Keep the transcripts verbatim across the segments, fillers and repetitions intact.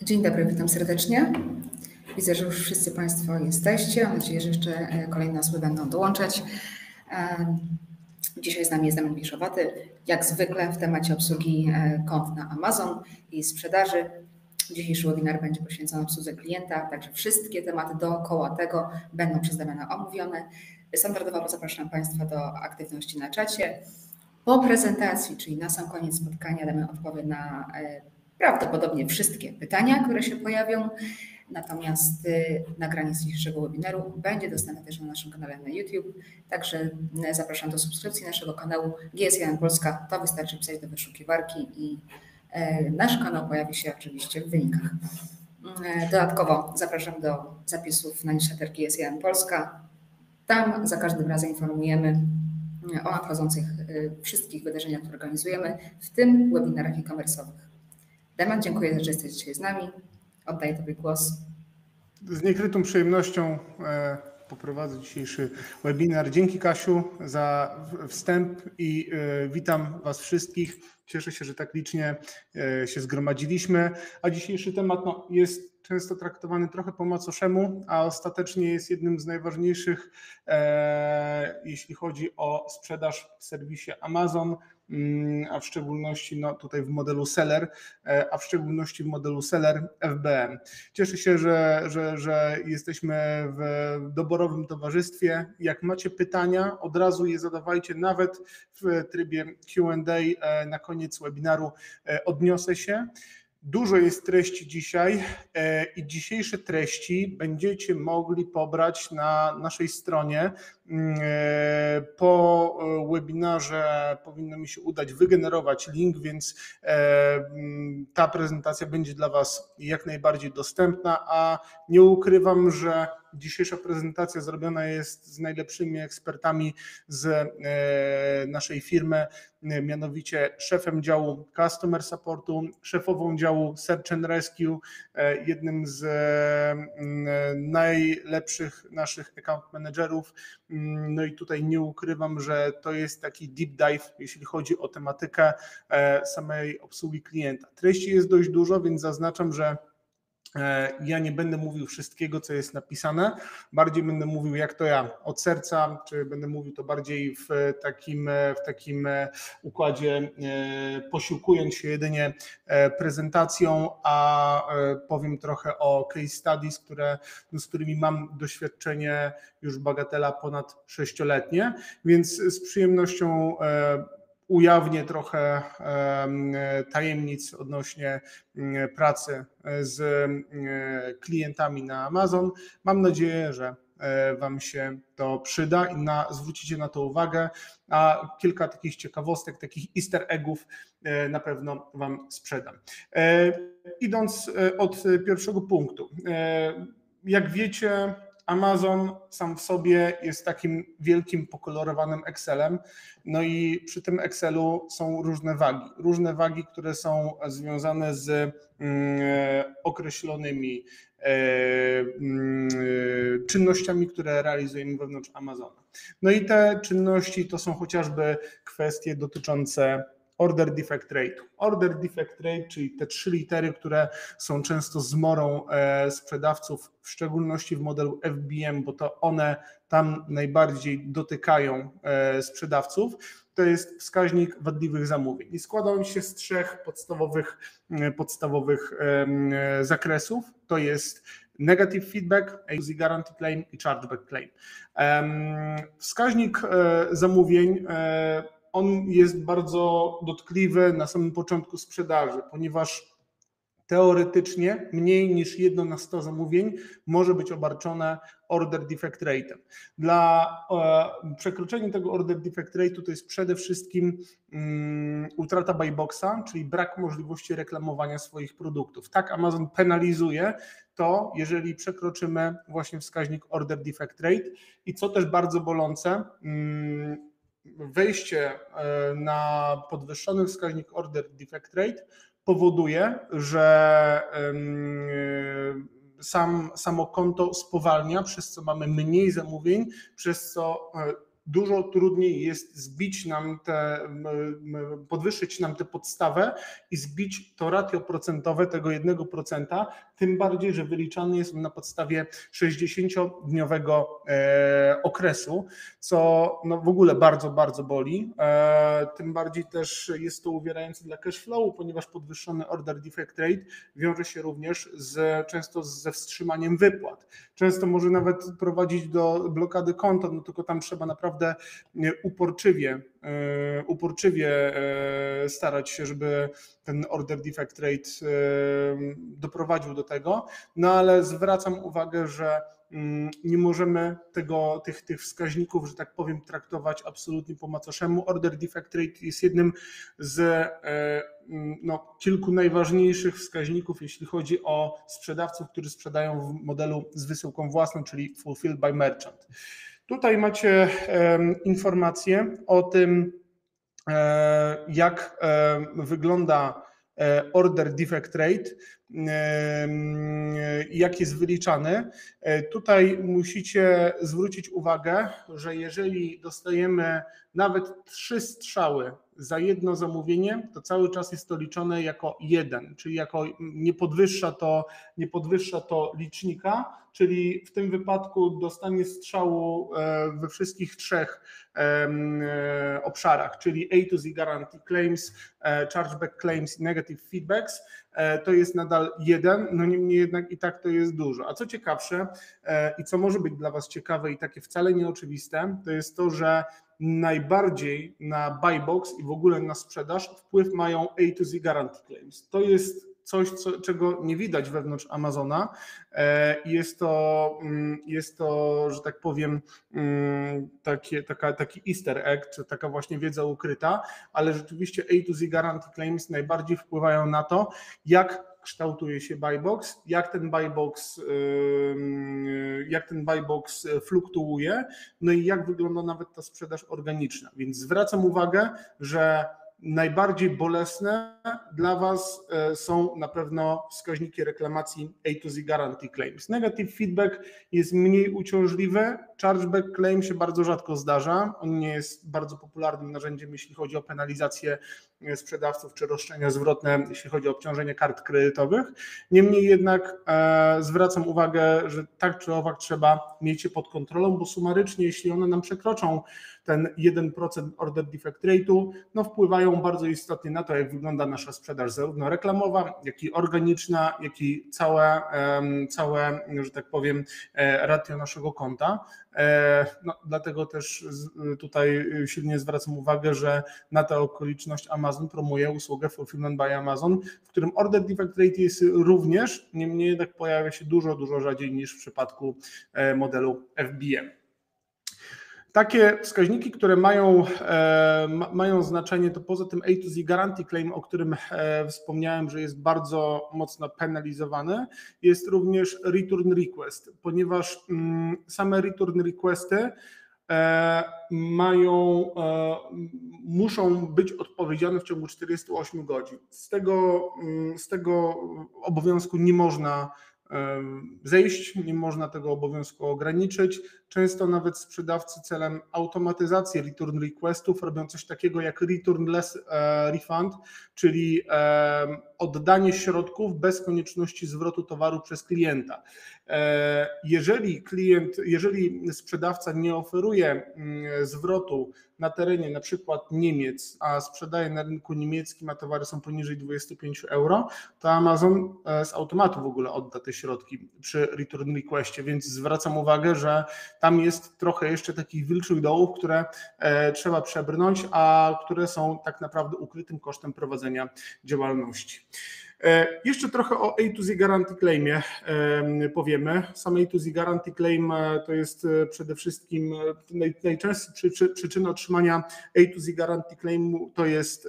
Dzień dobry, witam serdecznie. Widzę, że już wszyscy Państwo jesteście. Mam nadzieję, że jeszcze kolejne osoby będą dołączać. Dzisiaj z nami jest Damian Wiszowaty, jak zwykle w temacie obsługi kont na Amazon i sprzedaży. Dzisiejszy webinar będzie poświęcony obsłudze klienta, także wszystkie tematy dookoła tego będą przez Damiana omówione. Standardowo zapraszam Państwa do aktywności na czacie. Po prezentacji, czyli na sam koniec spotkania, Damian odpowie na prawdopodobnie wszystkie pytania, które się pojawią. Natomiast nagranie z dzisiejszego webinaru będzie dostępne też na naszym kanale na YouTube. Także zapraszam do subskrypcji naszego kanału G S jeden Polska. To wystarczy wpisać do wyszukiwarki i nasz kanał pojawi się oczywiście w wynikach. Dodatkowo zapraszam do zapisów na newsletter G S jeden Polska. Tam za każdym razem informujemy o nadchodzących wszystkich wydarzeniach, które organizujemy, w tym webinarach e-commerce'owych. Damian, dziękuję, że jesteś dzisiaj z nami. Oddaję Tobie głos. Z niekrytą przyjemnością poprowadzę dzisiejszy webinar. Dzięki, Kasiu, za wstęp i witam Was wszystkich. Cieszę się, że tak licznie się zgromadziliśmy, a dzisiejszy temat no, jest często traktowany trochę po macoszemu, a ostatecznie jest jednym z najważniejszych, e, jeśli chodzi o sprzedaż w serwisie Amazon, a w szczególności no, tutaj w modelu seller, a w szczególności w modelu seller F B M. Cieszę się, że, że, że jesteśmy w doborowym towarzystwie. Jak macie pytania, od razu je zadawajcie, nawet w trybie Q and A na koniec webinaru odniosę się. Dużo jest treści dzisiaj i dzisiejsze treści będziecie mogli pobrać na naszej stronie. Po webinarze powinno mi się udać wygenerować link, więc ta prezentacja będzie dla Was jak najbardziej dostępna, a nie ukrywam, że dzisiejsza prezentacja zrobiona jest z najlepszymi ekspertami z naszej firmy, mianowicie szefem działu Customer Supportu, szefową działu Search and Rescue, jednym z najlepszych naszych account managerów. No i tutaj nie ukrywam, że to jest taki deep dive, jeśli chodzi o tematykę samej obsługi klienta. Treści jest dość dużo, więc zaznaczam, że ja nie będę mówił wszystkiego, co jest napisane, bardziej będę mówił jak to ja, od serca, czy będę mówił to bardziej w takim, w takim układzie, posiłkując się jedynie prezentacją, a powiem trochę o case studies, które, z którymi mam doświadczenie już bagatela ponad sześcioletnie, więc z przyjemnością ujawnię trochę tajemnic odnośnie pracy z klientami na Amazon. Mam nadzieję, że Wam się to przyda i na, zwrócicie na to uwagę, a kilka takich ciekawostek, takich easter eggów na pewno Wam sprzedam. Idąc od pierwszego punktu. Jak wiecie, Amazon sam w sobie jest takim wielkim, pokolorowanym Excelem, no i przy tym Excelu są różne wagi. Różne wagi, które są związane z określonymi czynnościami, które realizujemy wewnątrz Amazona. No i te czynności to są chociażby kwestie dotyczące Order Defect Rate. Order Defect Rate, czyli te trzy litery, które są często zmorą sprzedawców, w szczególności w modelu F B M, bo to one tam najbardziej dotykają sprzedawców. To jest wskaźnik wadliwych zamówień i składa on się z trzech podstawowych, podstawowych zakresów. To jest negative feedback, A U S I guarantee claim i chargeback claim. Wskaźnik zamówień on jest bardzo dotkliwy na samym początku sprzedaży, ponieważ teoretycznie mniej niż jedno na sto zamówień może być obarczone order defect rate'em. Dla e, przekroczenia tego order defect rate'u to jest przede wszystkim um, utrata buy boxa, czyli brak możliwości reklamowania swoich produktów. Tak Amazon penalizuje to, jeżeli przekroczymy właśnie wskaźnik order defect rate i co też bardzo bolące, um, wejście na podwyższony wskaźnik order defect rate powoduje, że sam, samo konto spowalnia, przez co mamy mniej zamówień, przez co dużo trudniej jest zbić nam te, podwyższyć nam tę podstawę i zbić to ratio procentowe tego jednego procenta, tym bardziej, że wyliczany jest on na podstawie sześćdziesięciodniowego okresu, co no w ogóle bardzo, bardzo boli. Tym bardziej też jest to uwierające dla cash flowu, ponieważ podwyższony order defect rate wiąże się również z, często ze wstrzymaniem wypłat. Często może nawet prowadzić do blokady konta, no tylko tam trzeba naprawdę uporczywie, uporczywie starać się, żeby ten order defect rate doprowadził do tego, no ale zwracam uwagę, że nie możemy tego, tych, tych wskaźników, że tak powiem, traktować absolutnie po macoszemu. Order defect rate jest jednym z no, kilku najważniejszych wskaźników, jeśli chodzi o sprzedawców, którzy sprzedają w modelu z wysyłką własną, czyli fulfilled by merchant. Tutaj macie informacje o tym, jak wygląda order defect rate, jak jest wyliczany. Tutaj musicie zwrócić uwagę, że jeżeli dostajemy nawet trzy strzały za jedno zamówienie, to cały czas jest to liczone jako jeden, czyli jako nie podwyższa to, nie podwyższa to licznika, czyli w tym wypadku dostanie strzału we wszystkich trzech obszarach, czyli A to Z Guarantee Claims, Chargeback Claims i Negative Feedbacks, to jest nadal jeden, no niemniej jednak i tak to jest dużo. A co ciekawsze i co może być dla Was ciekawe i takie wcale nieoczywiste, to jest to, że najbardziej na buy box i w ogóle na sprzedaż wpływ mają A to Z Guarantee Claims. To jest coś, co, czego nie widać wewnątrz Amazona. Jest to, jest to, że tak powiem, takie, taka, taki easter egg, czy taka właśnie wiedza ukryta, ale rzeczywiście A to Z Guarantee Claims najbardziej wpływają na to, jak kształtuje się buy box, jak ten buy box, jak ten buy box fluktuuje, no i jak wygląda nawet ta sprzedaż organiczna. Więc zwracam uwagę, że najbardziej bolesne dla Was są na pewno wskaźniki reklamacji A to Z Guarantee Claims. Negative feedback jest mniej uciążliwy, chargeback claim się bardzo rzadko zdarza, on nie jest bardzo popularnym narzędziem, jeśli chodzi o penalizację sprzedawców czy roszczenia zwrotne, jeśli chodzi o obciążenie kart kredytowych. Niemniej jednak e, zwracam uwagę, że tak czy owak trzeba mieć je pod kontrolą, bo sumarycznie, jeśli one nam przekroczą ten jeden procent order defect rate'u, no wpływają bardzo istotnie na to, jak wygląda nasza sprzedaż, zarówno reklamowa, jak i organiczna, jak i całe, całe, że tak powiem, ratio naszego konta. No, dlatego też tutaj silnie zwracam uwagę, że na tę okoliczność Amazon promuje usługę Fulfillment by Amazon, w którym order defect rate jest również, niemniej jednak pojawia się dużo, dużo rzadziej niż w przypadku modelu F B M. Takie wskaźniki, które mają, mają znaczenie, to poza tym A to Z Guarantee Claim, o którym wspomniałem, że jest bardzo mocno penalizowany, jest również Return Request, ponieważ same Return Requesty mają, muszą być odpowiedziane w ciągu czterdziestu ośmiu godzin. Z tego, z tego obowiązku nie można zejść, nie można tego obowiązku ograniczyć. Często nawet sprzedawcy celem automatyzacji return requestów robią coś takiego jak returnless refund, czyli oddanie środków bez konieczności zwrotu towaru przez klienta. Jeżeli klient, jeżeli sprzedawca nie oferuje zwrotu na terenie na przykład Niemiec, a sprzedaje na rynku niemieckim, a towary są poniżej dwudziestu pięciu euro, to Amazon z automatu w ogóle odda te środki przy return requestie, więc zwracam uwagę, że tam jest trochę jeszcze takich wilczych dołów, które trzeba przebrnąć, a które są tak naprawdę ukrytym kosztem prowadzenia działalności. Jeszcze trochę o A to Z Guarantee Claimie powiemy. Sam A to Z Guarantee Claim to jest przede wszystkim najczęstsza przyczyna otrzymania A to Z Guarantee Claimu to jest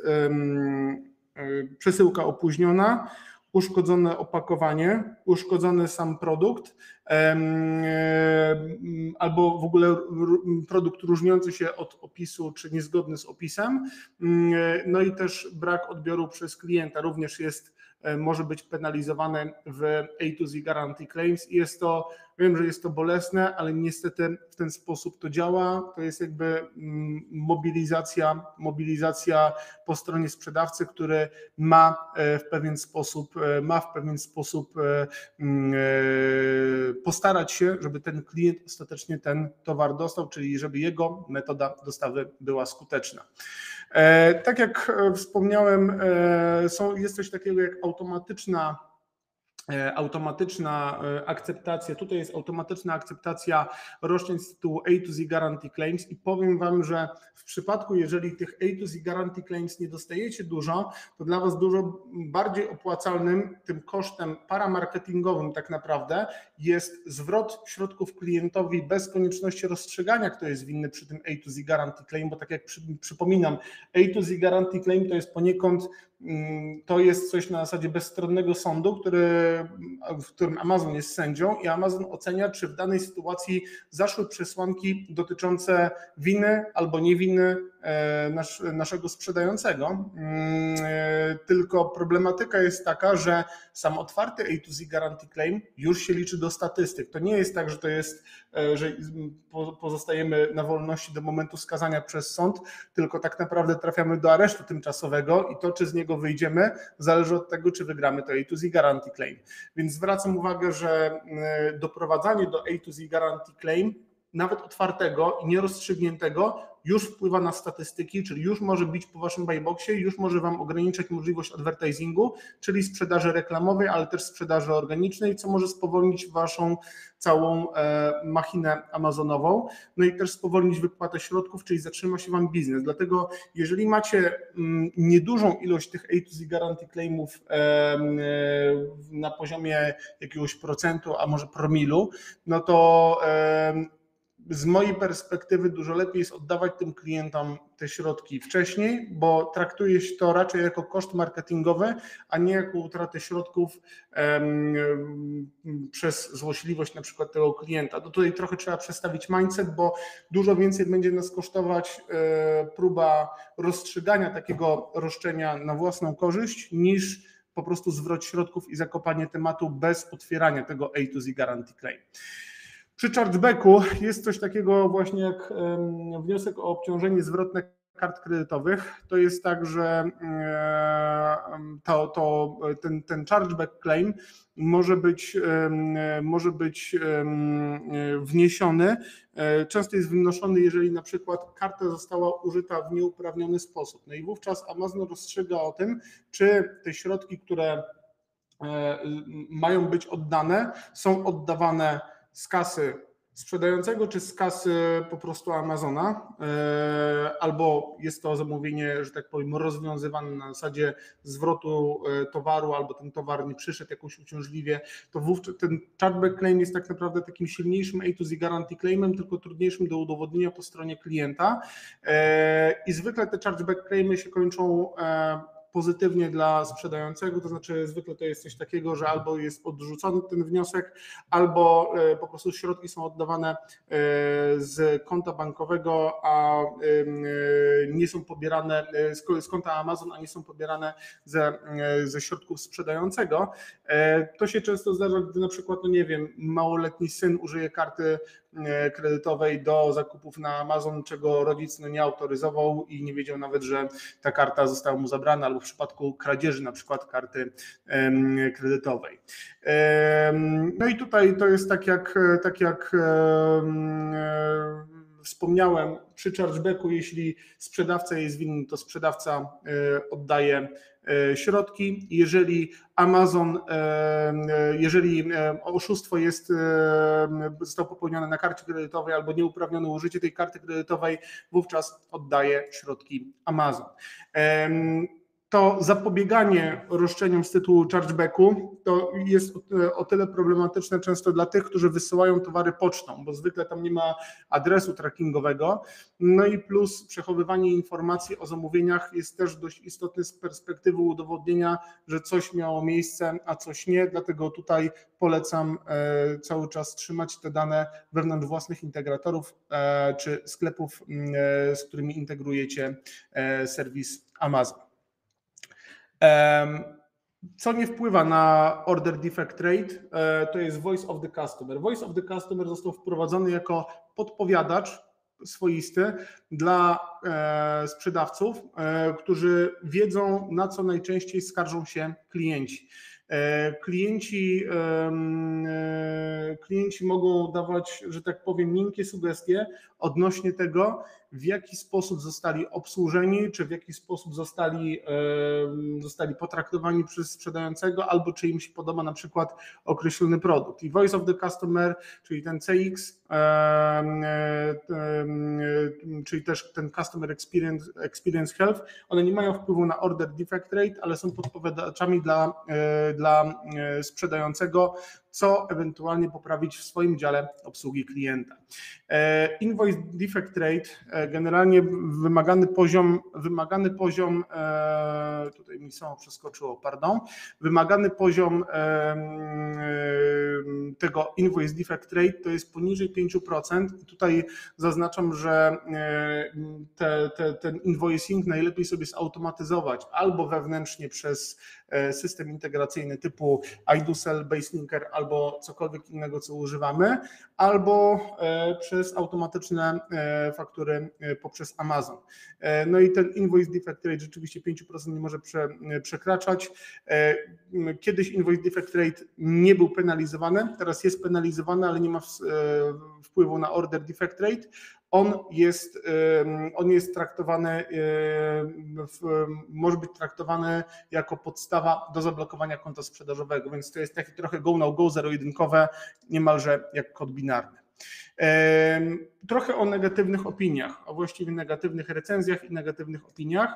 przesyłka opóźniona, uszkodzone opakowanie, uszkodzony sam produkt albo w ogóle produkt różniący się od opisu czy niezgodny z opisem. No i też brak odbioru przez klienta również jest, może być penalizowane w A to Z Guarantee Claims i jest to, wiem, że jest to bolesne, ale niestety w ten sposób to działa. To jest jakby mobilizacja, mobilizacja po stronie sprzedawcy, który ma w pewien sposób, ma w pewien sposób postarać się, żeby ten klient ostatecznie ten towar dostał, czyli żeby jego metoda dostawy była skuteczna. Tak jak wspomniałem, są, jest coś takiego jak automatyczna automatyczna akceptacja, tutaj jest automatyczna akceptacja roszczeń z tytułu A to Z Guarantee Claims i powiem Wam, że w przypadku, jeżeli tych A to Z Guarantee Claims nie dostajecie dużo, to dla Was dużo bardziej opłacalnym tym kosztem paramarketingowym tak naprawdę jest zwrot środków klientowi bez konieczności rozstrzygania, kto jest winny przy tym A to Z Guarantee Claim, bo tak jak przy, przypominam, A to Z Guarantee Claim to jest poniekąd to jest coś na zasadzie bezstronnego sądu, który, w którym Amazon jest sędzią i Amazon ocenia, czy w danej sytuacji zaszły przesłanki dotyczące winy albo niewiny nasz, naszego sprzedającego. Tylko problematyka jest taka, że sam otwarty A to Z Guarantee Claim już się liczy do statystyk. To nie jest tak, że to jest, że pozostajemy na wolności do momentu skazania przez sąd, tylko tak naprawdę trafiamy do aresztu tymczasowego i to, czy z niego wyjdziemy, zależy od tego, czy wygramy to A to Z Guarantee Claim. Więc zwracam uwagę, że doprowadzanie do A to Z Guarantee Claim, nawet otwartego i nierozstrzygniętego, już wpływa na statystyki, czyli już może bić po waszym buyboxie, już może wam ograniczać możliwość advertisingu, czyli sprzedaży reklamowej, ale też sprzedaży organicznej, co może spowolnić waszą całą machinę amazonową, no i też spowolnić wypłatę środków, czyli zatrzyma się wam biznes. Dlatego jeżeli macie niedużą ilość tych A to Z Guarantee Claimów na poziomie jakiegoś procentu, a może promilu, no to z mojej perspektywy dużo lepiej jest oddawać tym klientom te środki wcześniej, bo traktuje się to raczej jako koszt marketingowy, a nie jako utratę środków um, przez złośliwość na przykład tego klienta. No tutaj trochę trzeba przestawić mindset, bo dużo więcej będzie nas kosztować e, próba rozstrzygania takiego roszczenia na własną korzyść niż po prostu zwrot środków i zakopanie tematu bez otwierania tego A to Z Guarantee Claim. Przy chargebacku jest coś takiego właśnie jak wniosek o obciążenie zwrotne kart kredytowych. To jest tak, że to, to, ten, ten chargeback claim może być, może być wniesiony. Często jest wynoszony, jeżeli na przykład karta została użyta w nieuprawniony sposób. No i wówczas Amazon rozstrzyga o tym, czy te środki, które mają być oddane, są oddawane z kasy sprzedającego, czy z kasy po prostu Amazona, albo jest to zamówienie, że tak powiem, rozwiązywane na zasadzie zwrotu towaru, albo ten towar nie przyszedł jakoś uciążliwie, to wówczas ten chargeback claim jest tak naprawdę takim silniejszym A to Z Guarantee Claimem, tylko trudniejszym do udowodnienia po stronie klienta i zwykle te chargeback claimy się kończą pozytywnie dla sprzedającego, to znaczy zwykle to jest coś takiego, że albo jest odrzucony ten wniosek, albo po prostu środki są oddawane z konta bankowego, a nie są pobierane z konta Amazon, a nie są pobierane ze, ze środków sprzedającego. To się często zdarza, gdy na przykład, no nie wiem, małoletni syn użyje karty kredytowej do zakupów na Amazon, czego rodzic no nie autoryzował i nie wiedział nawet, że ta karta została mu zabrana, albo w przypadku kradzieży na przykład karty kredytowej. No i tutaj to jest tak jak, tak jak wspomniałem, przy chargebacku, jeśli sprzedawca jest winny, to sprzedawca oddaje środki. Jeżeli Amazon, jeżeli oszustwo jest, zostało popełnione na karcie kredytowej albo nieuprawnione użycie tej karty kredytowej, wówczas oddaje środki Amazon. to zapobieganie roszczeniom z tytułu chargebacku to jest o tyle problematyczne często dla tych, którzy wysyłają towary pocztą, bo zwykle tam nie ma adresu trackingowego. No i plus przechowywanie informacji o zamówieniach jest też dość istotne z perspektywy udowodnienia, że coś miało miejsce, a coś nie. Dlatego tutaj polecam cały czas trzymać te dane wewnątrz własnych integratorów czy sklepów, z którymi integrujecie serwis Amazon. Co nie wpływa na order defect rate, to jest voice of the customer. Voice of the customer został wprowadzony jako podpowiadacz swoisty dla sprzedawców, którzy wiedzą, na co najczęściej skarżą się klienci. Klienci, klienci mogą dawać, że tak powiem, miękkie sugestie odnośnie tego, w jaki sposób zostali obsłużeni, czy w jaki sposób zostali, zostali potraktowani przez sprzedającego, albo czy im się podoba na przykład określony produkt. I Voice of the Customer, czyli ten C X, czyli też ten Customer Experience, Experience Health, one nie mają wpływu na order defect rate, ale są podpowiadaczami dla, dla sprzedającego, co ewentualnie poprawić w swoim dziale obsługi klienta. Invoice defect rate, generalnie wymagany poziom, wymagany poziom, tutaj mi samo przeskoczyło, pardon, wymagany poziom tego invoice defect rate to jest poniżej pięć procent. Tutaj zaznaczam, że te, te, ten invoicing najlepiej sobie zautomatyzować albo wewnętrznie przez system integracyjny typu iDoSell, BaseLinker albo cokolwiek innego, co używamy, albo przez automatyczne faktury poprzez Amazon. No i ten invoice defect rate rzeczywiście pięć procent nie może przekraczać. Kiedyś invoice defect rate nie był penalizowany, teraz jest penalizowany, ale nie ma wpływu na order defect rate. On jest, on jest traktowany, może być traktowany jako podstawa do zablokowania konta sprzedażowego, więc to jest taki trochę go no go, zero-jedynkowe, niemalże jak kod binarny. Trochę o negatywnych opiniach, a właściwie negatywnych recenzjach i negatywnych opiniach.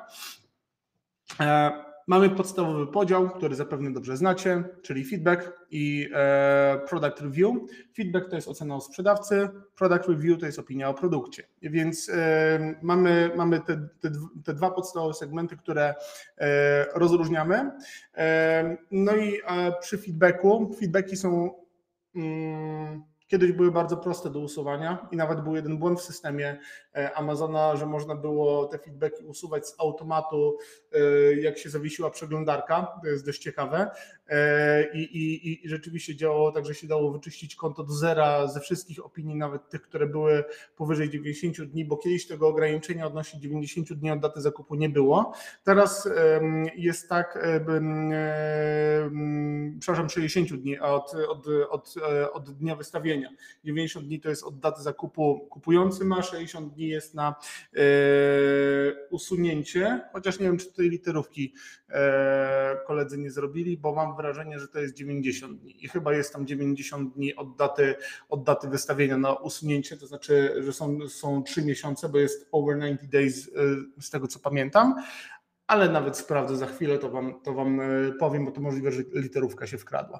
Mamy podstawowy podział, który zapewne dobrze znacie, czyli feedback i product review. Feedback to jest ocena o sprzedawcy, product review to jest opinia o produkcie. Więc mamy, mamy te, te, te dwa podstawowe segmenty, które rozróżniamy. No i przy feedbacku, feedbacki są... Kiedyś były bardzo proste do usuwania i nawet był jeden błąd w systemie Amazona, że można było te feedbacki usuwać z automatu, jak się zawiesiła przeglądarka, to jest dość ciekawe i, i, i rzeczywiście działało tak, że się dało wyczyścić konto do zera ze wszystkich opinii, nawet tych, które były powyżej dziewięćdziesięciu dni, bo kiedyś tego ograniczenia odnośnie dziewięćdziesięciu dni od daty zakupu nie było. Teraz jest tak, przepraszam, sześćdziesięciu dni od, od, od, od dnia wystawienia. dziewięćdziesiąt dni to jest od daty zakupu kupujący ma, sześćdziesiąt dni jest na e, usunięcie, chociaż nie wiem, czy tutaj literówki e, koledzy nie zrobili, bo mam wrażenie, że to jest dziewięćdziesiąt dni i chyba jest tam dziewięćdziesiąt dni od daty, od daty wystawienia na usunięcie, to znaczy, że są, są trzy miesiące, bo jest over dziewięćdziesiąt days e, z tego, co pamiętam. Ale nawet sprawdzę za chwilę, to wam, to wam powiem, bo to możliwe, że literówka się wkradła.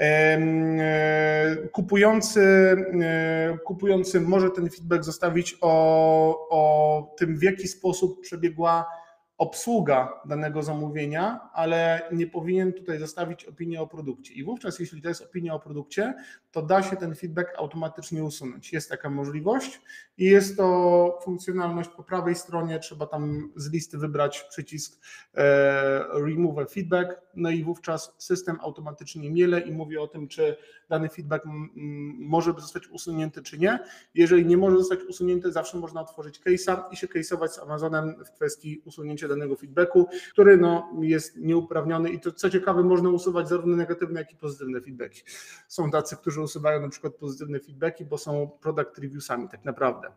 Kupujący, kupujący może ten feedback zostawić o, o tym, w jaki sposób przebiegła obsługa danego zamówienia, ale nie powinien tutaj zostawić opinii o produkcie. I wówczas, jeśli to jest opinia o produkcie, to da się ten feedback automatycznie usunąć. Jest taka możliwość i jest to funkcjonalność po prawej stronie, trzeba tam z listy wybrać przycisk Remove a Feedback, no i wówczas system automatycznie miele i mówi o tym, czy dany feedback może zostać usunięty, czy nie. Jeżeli nie może zostać usunięty, zawsze można otworzyć case'a i się case'ować z Amazonem w kwestii usunięcia danego feedbacku, który no, jest nieuprawniony i to, co ciekawe, można usuwać zarówno negatywne, jak i pozytywne feedbacki. Są tacy, którzy usuwają na przykład pozytywne feedbacki, bo są product reviewsami tak naprawdę.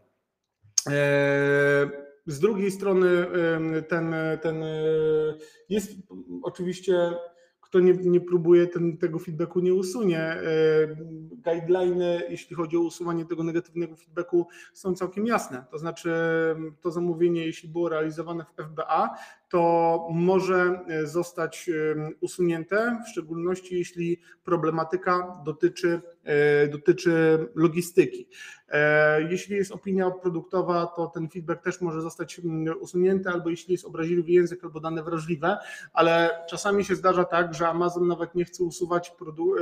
Z drugiej strony ten, ten jest oczywiście, kto nie, nie próbuje, ten, tego feedbacku nie usunie. Guideliny, jeśli chodzi o usuwanie tego negatywnego feedbacku, są całkiem jasne. To znaczy to zamówienie, jeśli było realizowane w F B A, to może zostać usunięte, w szczególności jeśli problematyka dotyczy, dotyczy logistyki. Jeśli jest opinia produktowa, to ten feedback też może zostać usunięty, albo jeśli jest obraźliwy język albo dane wrażliwe, ale czasami się zdarza tak, że Amazon nawet nie chce usuwać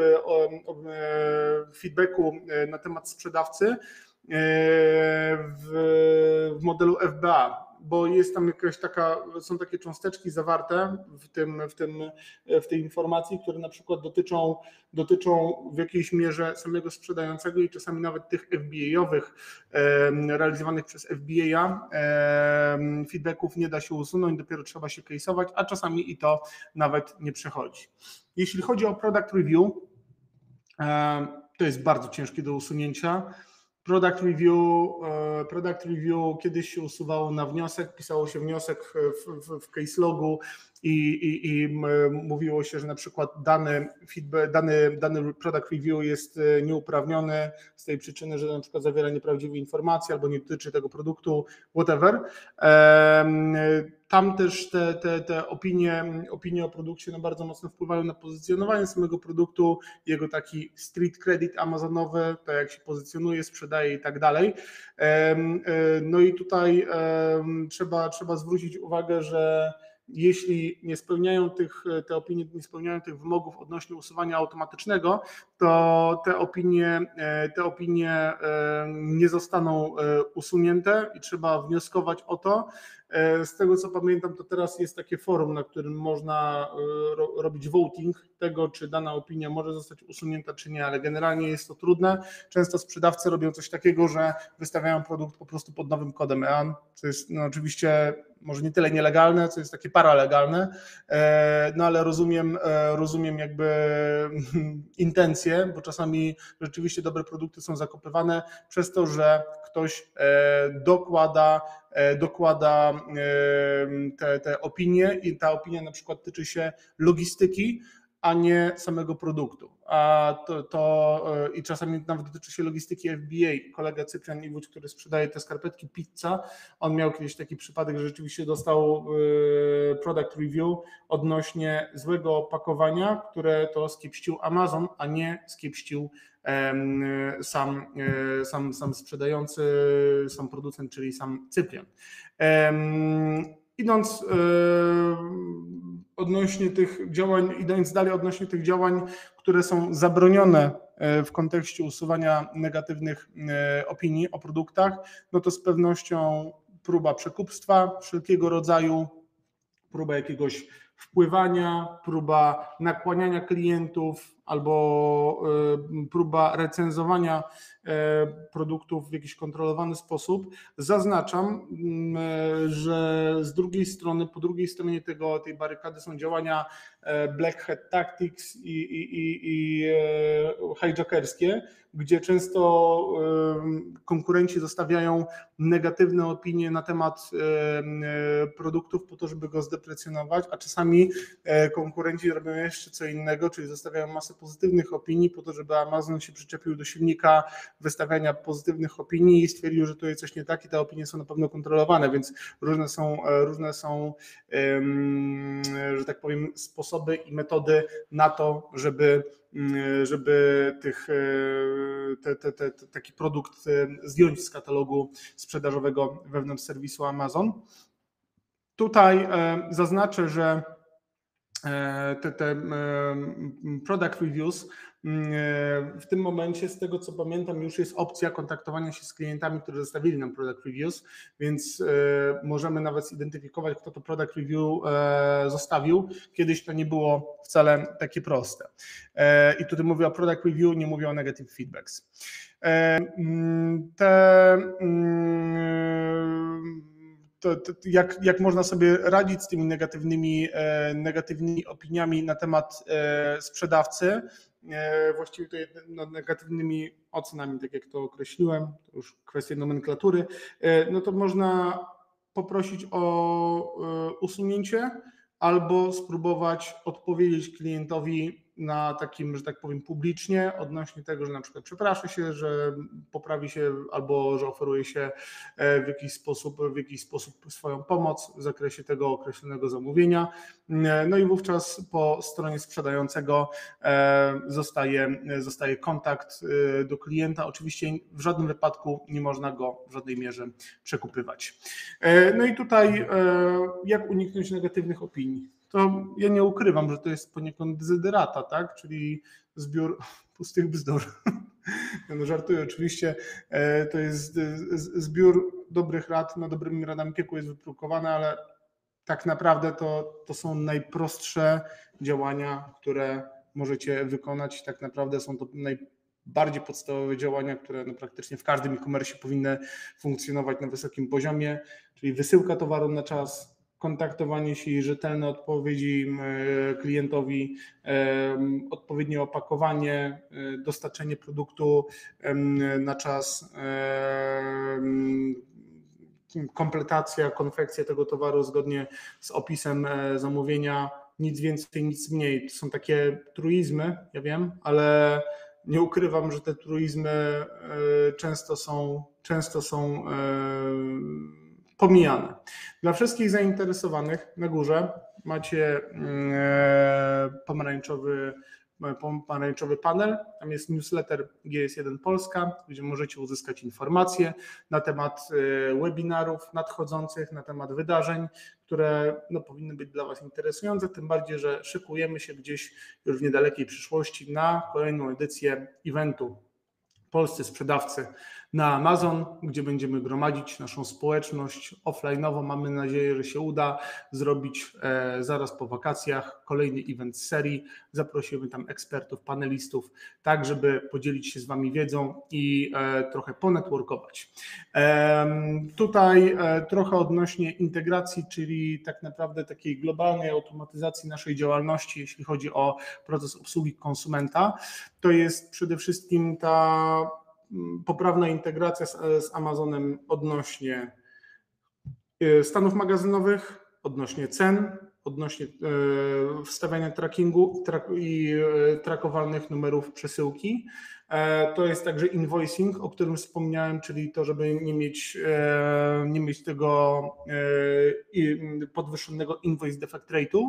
feedbacku na temat sprzedawcy w, w modelu F B A, bo jest tam jakaś taka, są takie cząsteczki zawarte w, tym, w, tym, w tej informacji, które na przykład dotyczą, dotyczą w jakiejś mierze samego sprzedającego i czasami nawet tych F B A-owych realizowanych przez F B A feedbacków nie da się usunąć, dopiero trzeba się case'ować, a czasami i to nawet nie przechodzi. Jeśli chodzi o product review, to jest bardzo ciężkie do usunięcia. Product review, product review kiedyś się usuwało na wniosek, pisało się wniosek w, w, w case logu i, i, i mówiło się, że na przykład dany, feedback, dany, dany product review jest nieuprawniony z tej przyczyny, że na przykład zawiera nieprawdziwe informacje albo nie dotyczy tego produktu, whatever. Tam też te, te, te opinie, opinie o produkcie no bardzo mocno wpływają na pozycjonowanie samego produktu, jego taki street credit amazonowy, to jak się pozycjonuje, sprzedaje i tak dalej. No i tutaj trzeba, trzeba zwrócić uwagę, że jeśli nie spełniają tych, te opinie nie spełniają tych wymogów odnośnie usuwania automatycznego, to te opinie, te opinie nie zostaną usunięte i trzeba wnioskować o to. Z tego co pamiętam, to teraz jest takie forum, na którym można robić voting tego, czy dana opinia może zostać usunięta, czy nie, ale generalnie jest to trudne. Często sprzedawcy robią coś takiego, że wystawiają produkt po prostu pod nowym kodem E A N, co jest no oczywiście może nie tyle nielegalne, co jest takie paralegalne, no ale rozumiem, rozumiem jakby intencje, bo czasami rzeczywiście dobre produkty są zakopywane przez to, że ktoś dokłada, dokłada te, te opinie i ta opinia na przykład tyczy się logistyki, a nie samego produktu. A to, to i czasami nawet dotyczy się logistyki F B A. Kolega Cyprian Iwódź, który sprzedaje te skarpetki Pizza, on miał kiedyś taki przypadek, że rzeczywiście dostał product review odnośnie złego opakowania, które to skiepścił Amazon, a nie skiepścił sam, sam, sam sprzedający, sam producent, czyli sam Cyprian. Idąc odnośnie tych działań, idąc dalej odnośnie tych działań, które są zabronione w kontekście usuwania negatywnych opinii o produktach, no to z pewnością próba przekupstwa wszelkiego rodzaju, próba jakiegoś wpływania, próba nakłaniania klientów albo próba recenzowania produktów w jakiś kontrolowany sposób. Zaznaczam, że z drugiej strony, po drugiej stronie tego, tej barykady są działania Black Hat Tactics i, i, i, i hijackerskie, gdzie często konkurenci zostawiają negatywne opinie na temat produktów po to, żeby go zdeprecjonować, a czasami konkurenci robią jeszcze co innego, czyli zostawiają masę pozytywnych opinii po to, żeby Amazon się przyczepił do silnika wystawiania pozytywnych opinii i stwierdził, że tu jest coś nie tak i te opinie są na pewno kontrolowane, więc różne są, różne są, że tak powiem, sposoby i metody na to, żeby, żeby tych, te, te, te, taki produkt zdjąć z katalogu sprzedażowego wewnątrz serwisu Amazon. Tutaj zaznaczę, że te, te product reviews w tym momencie, z tego co pamiętam, już jest opcja kontaktowania się z klientami, którzy zostawili nam product reviews, więc możemy nawet zidentyfikować, kto to product review zostawił. Kiedyś to nie było wcale takie proste. I tutaj mówię o product review, nie mówię o negative feedbacks. Te To, to jak, jak można sobie radzić z tymi negatywnymi, negatywnymi opiniami na temat sprzedawcy, właściwie tutaj no, negatywnymi ocenami, tak jak to określiłem, to już kwestia nomenklatury, no to można poprosić o usunięcie albo spróbować odpowiedzieć klientowi na takim, że tak powiem, publicznie odnośnie tego, że na przykład przeprasza się, że poprawi się albo że oferuje się w jakiś sposób, w jakiś sposób swoją pomoc w zakresie tego określonego zamówienia. No i wówczas po stronie sprzedającego zostaje, zostaje kontakt do klienta. Oczywiście w żadnym wypadku nie można go w żadnej mierze przekupywać. No i tutaj jak uniknąć negatywnych opinii? To ja nie ukrywam, że to jest poniekąd dezyderata, tak? Czyli zbiór pustych bzdur. No żartuję, oczywiście to jest zbiór dobrych rad, no dobrymi radami piekło jest wypróbowane, ale tak naprawdę to, to są najprostsze działania, które możecie wykonać. Tak naprawdę są to najbardziej podstawowe działania, które no praktycznie w każdym e-commerce powinny funkcjonować na wysokim poziomie, czyli wysyłka towaru na czas, kontaktowanie się i rzetelne odpowiedzi klientowi, odpowiednie opakowanie, dostarczenie produktu na czas, kompletacja, konfekcja tego towaru zgodnie z opisem zamówienia, nic więcej, nic mniej. To są takie truizmy, ja wiem, ale nie ukrywam, że te truizmy często są, często są pomijane. Dla wszystkich zainteresowanych na górze macie pomarańczowy, pomarańczowy panel, tam jest newsletter G S jeden Polska, gdzie możecie uzyskać informacje na temat webinarów nadchodzących, na temat wydarzeń, które no, powinny być dla Was interesujące, tym bardziej, że szykujemy się gdzieś już w niedalekiej przyszłości na kolejną edycję eventu Polscy Sprzedawcy na Amazon, gdzie będziemy gromadzić naszą społeczność offline'owo. Mamy nadzieję, że się uda zrobić zaraz po wakacjach kolejny event z serii. Zaprosimy tam ekspertów, panelistów, tak żeby podzielić się z Wami wiedzą i trochę ponetworkować. Tutaj trochę odnośnie integracji, czyli tak naprawdę takiej globalnej automatyzacji naszej działalności, jeśli chodzi o proces obsługi konsumenta. To jest przede wszystkim ta poprawna integracja z, z Amazonem odnośnie stanów magazynowych, odnośnie cen, odnośnie wstawiania trackingu i trackowalnych numerów przesyłki. To jest także invoicing, o którym wspomniałem, czyli to, żeby nie mieć, nie mieć tego podwyższonego invoice defect rate'u.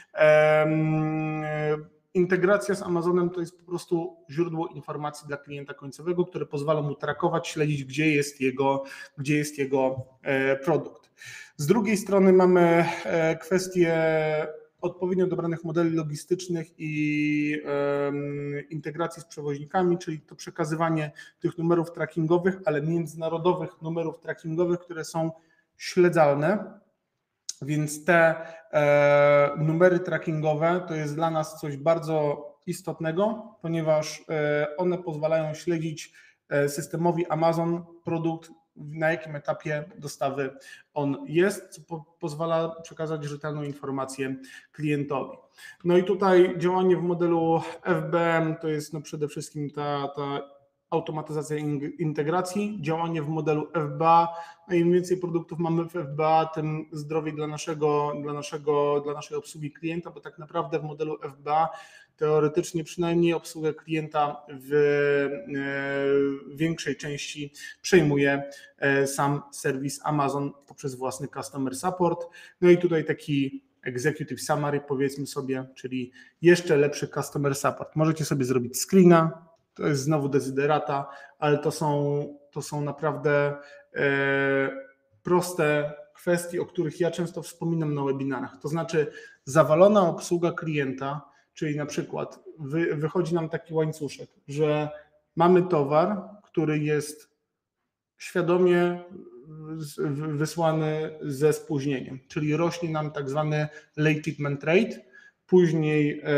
Integracja z Amazonem to jest po prostu źródło informacji dla klienta końcowego, które pozwala mu trakować, śledzić, gdzie jest jego, gdzie jest jego produkt. Z drugiej strony mamy kwestię odpowiednio dobranych modeli logistycznych i integracji z przewoźnikami, czyli to przekazywanie tych numerów trackingowych, ale międzynarodowych numerów trackingowych, które są śledzalne. Więc te e, numery trackingowe to jest dla nas coś bardzo istotnego, ponieważ e, one pozwalają śledzić e, systemowi Amazon produkt, na jakim etapie dostawy on jest, co po, pozwala przekazać rzetelną informację klientowi. No i tutaj działanie w modelu F B M to jest no przede wszystkim ta, ta automatyzacja integracji, działanie w modelu F B A, a im więcej produktów mamy w F B A, tym zdrowiej dla naszego, dla naszego, dla naszej obsługi klienta, bo tak naprawdę w modelu F B A teoretycznie przynajmniej obsługę klienta w większej części przejmuje sam serwis Amazon poprzez własny customer support. No i tutaj taki executive summary, powiedzmy sobie, czyli jeszcze lepszy customer support. Możecie sobie zrobić screena, to jest znowu dezyderata, ale to są, to są naprawdę e, proste kwestie, o których ja często wspominam na webinarach. To znaczy zawalona obsługa klienta, czyli na przykład wy, wychodzi nam taki łańcuszek, że mamy towar, który jest świadomie wysłany ze spóźnieniem, czyli rośnie nam tak zwany late shipment rate, później e,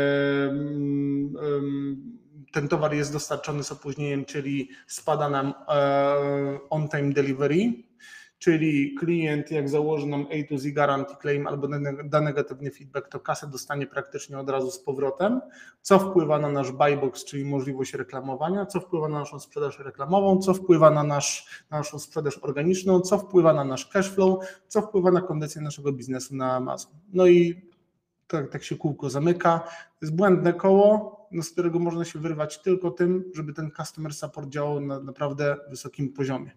e, ten towar jest dostarczony z opóźnieniem, czyli spada nam on-time delivery, czyli klient jak założy nam A to Z guarantee claim albo da negatywny feedback, to kasę dostanie praktycznie od razu z powrotem, co wpływa na nasz buy box, czyli możliwość reklamowania, co wpływa na naszą sprzedaż reklamową, co wpływa na, nasz, na naszą sprzedaż organiczną, co wpływa na nasz cash flow, co wpływa na kondycję naszego biznesu na Amazon. No i tak, tak się kółko zamyka. To jest błędne koło, no, z którego można się wyrwać tylko tym, żeby ten customer support działał na naprawdę wysokim poziomie.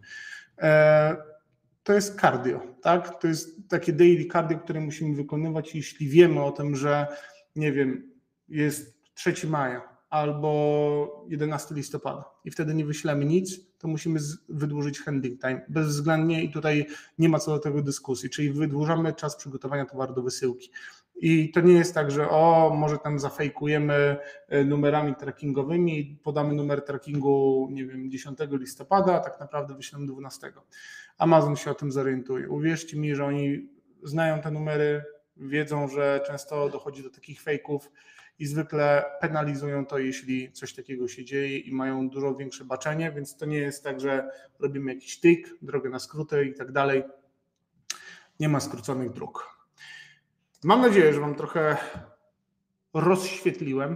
To jest cardio, tak? To jest takie daily cardio, które musimy wykonywać, jeśli wiemy o tym, że nie wiem, jest trzeciego maja albo jedenastego listopada i wtedy nie wyślemy nic, to musimy wydłużyć handling time bezwzględnie i tutaj nie ma co do tego dyskusji, czyli wydłużamy czas przygotowania towaru do wysyłki. I to nie jest tak, że o, może tam zafejkujemy numerami trackingowymi i podamy numer trackingu, nie wiem, dziesiątego listopada, a tak naprawdę wyślemy dwunastego. Amazon się o tym zorientuje. Uwierzcie mi, że oni znają te numery, wiedzą, że często dochodzi do takich fejków i zwykle penalizują to, jeśli coś takiego się dzieje i mają dużo większe baczenie, więc to nie jest tak, że robimy jakiś tyk, drogę na skróty i tak dalej. Nie ma skróconych dróg. Mam nadzieję, że Wam trochę rozświetliłem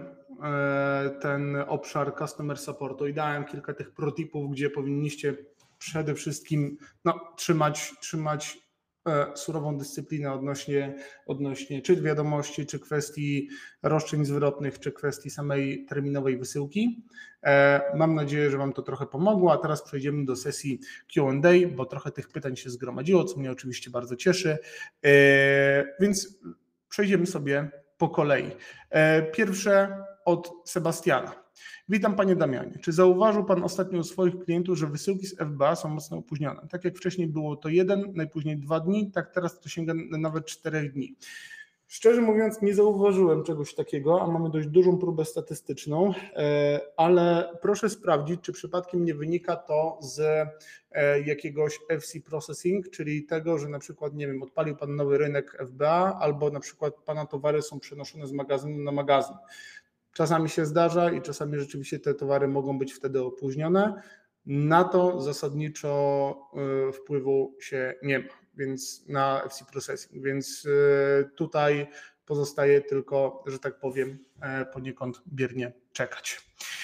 ten obszar customer supportu i dałem kilka tych protipów, gdzie powinniście przede wszystkim no, trzymać, trzymać surową dyscyplinę odnośnie, odnośnie czy wiadomości, czy kwestii roszczeń zwrotnych, czy kwestii samej terminowej wysyłki. Mam nadzieję, że Wam to trochę pomogło, a teraz przejdziemy do sesji Q and A, bo trochę tych pytań się zgromadziło, co mnie oczywiście bardzo cieszy, więc przejdziemy sobie po kolei. Pierwsze od Sebastiana. Witam Panie Damianie. Czy zauważył Pan ostatnio u swoich klientów, że wysyłki z F B A są mocno opóźnione? Tak jak wcześniej było to jeden, najpóźniej dwa dni, tak teraz to sięga nawet czterech dni. Szczerze mówiąc, nie zauważyłem czegoś takiego, a mamy dość dużą próbę statystyczną, ale proszę sprawdzić, czy przypadkiem nie wynika to z jakiegoś F C processing, czyli tego, że na przykład, nie wiem, odpalił Pan nowy rynek F B A albo na przykład Pana towary są przenoszone z magazynu na magazyn. Czasami się zdarza i czasami rzeczywiście te towary mogą być wtedy opóźnione. Na to zasadniczo wpływu się nie ma, więc na F C processing, więc tutaj pozostaje tylko, że tak powiem, poniekąd biernie czekać.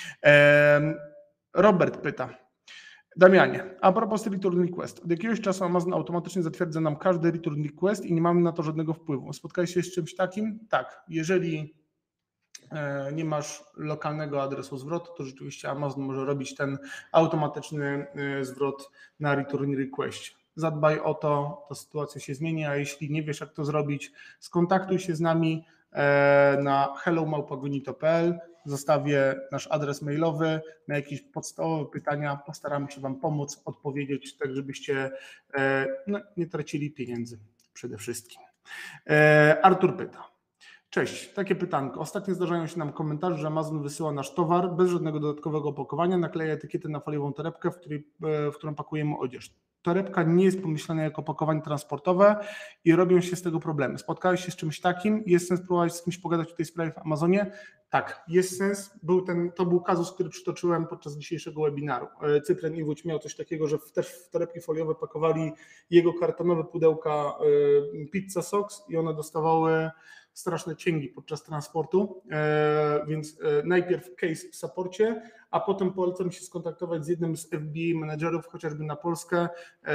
Robert pyta. Damianie, a propos return request. Od jakiegoś czasu Amazon automatycznie zatwierdza nam każdy return request i nie mamy na to żadnego wpływu. Spotkałeś się z czymś takim? Tak. Jeżeli nie masz lokalnego adresu zwrotu, to rzeczywiście Amazon może robić ten automatyczny zwrot na return request. Zadbaj o to, ta sytuacja się zmieni, a jeśli nie wiesz, jak to zrobić, skontaktuj się z nami na hello małpa gonito kropka p l. Zostawię nasz adres mailowy. Na jakieś podstawowe pytania postaramy się Wam pomóc, odpowiedzieć, tak żebyście no, nie tracili pieniędzy przede wszystkim. Artur pyta. Cześć, takie pytanko. Ostatnio zdarzają się nam komentarze, że Amazon wysyła nasz towar bez żadnego dodatkowego opakowania, nakleja etykietę na foliową torebkę, w, której, w którą pakujemy odzież. Torebka nie jest pomyślana jako opakowanie transportowe i robią się z tego problemy. Spotkałeś się z czymś takim? Jest sens próbować z kimś pogadać o tej sprawie w Amazonie? Tak, jest sens. Był ten, to był kazus, który przytoczyłem podczas dzisiejszego webinaru. Cyprian Iwódź miał coś takiego, że też w torebki foliowe pakowali jego kartonowe pudełka Pizza Socks i one dostawały straszne cięgi podczas transportu, więc najpierw case w supporcie, a potem polecam się skontaktować z jednym z F B A menedżerów, chociażby na Polskę.